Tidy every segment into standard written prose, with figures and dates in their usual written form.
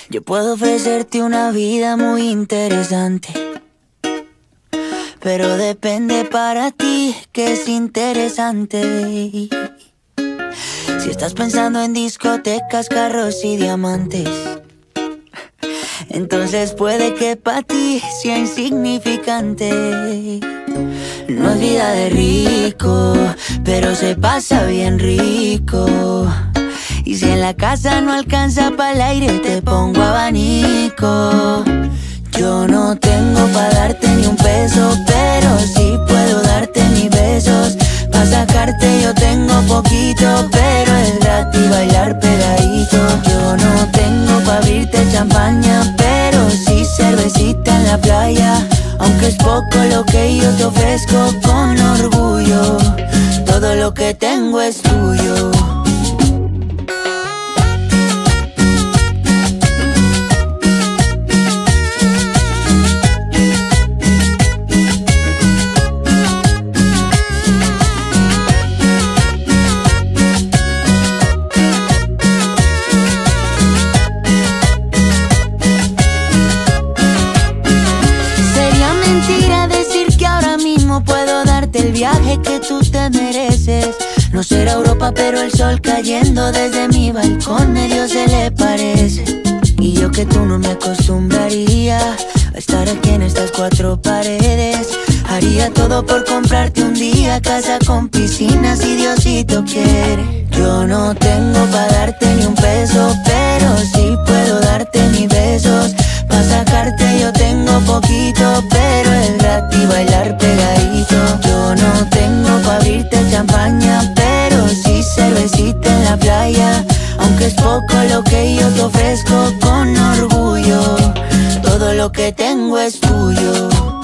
Yo puedo ofrecerte una vida muy interesante, pero depende para ti que es interesante. Si estás pensando en discotecas, carros y diamantes, entonces puede que para ti sea insignificante. No es vida de rico, pero se pasa bien rico. Y si en la casa no alcanza para el aire, te pongo abanico. Yo no tengo pa' darte ni un peso, pero sí puedo darte mis besos. Pa' sacarte yo tengo poquito, pero es gratis bailar pegadito. Yo no tengo pa' abrirte champaña, pero sí cervecita en la playa. Aunque es poco lo que yo te ofrezco con orgullo, todo lo que tengo es tuyo. El viaje que tú te mereces. No será Europa, pero el sol cayendo desde mi balcón medio se le parece. Y yo que tú no me acostumbraría a estar aquí en estas cuatro paredes. Haría todo por comprarte un día casa con piscina si Diosito quiere. Yo no tengo pa' darte ni un peso, pero sí puedo darte mis besos. Pa' sacarte yo tengo poquito, pero es gratis bailar pegadito. Yo no tengo pa' abrirte champaña, pero sí cervecita en la playa. Aunque es poco lo que yo te ofrezco con orgullo, todo lo que tengo es tuyo.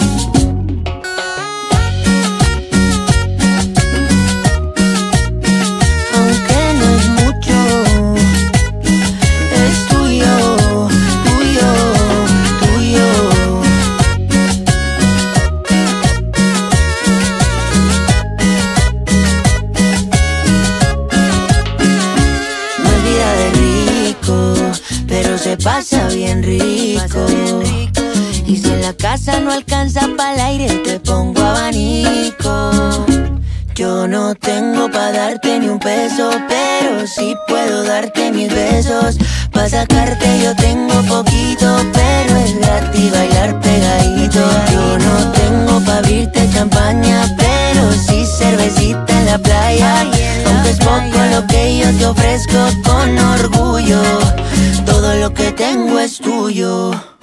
Se pasa bien rico. Y si en la casa no alcanza para el aire, te pongo abanico. Yo no tengo pa' darte ni un peso, pero sí puedo darte mis besos. Pa' sacarte yo tengo poquito, pero es gratis bailar pegadito. Yo no tengo pa' abrirte champaña, pero sí cervecita en la playa. Aunque es poco lo que yo te ofrezco con orgullo, todo lo que tengo es tuyo.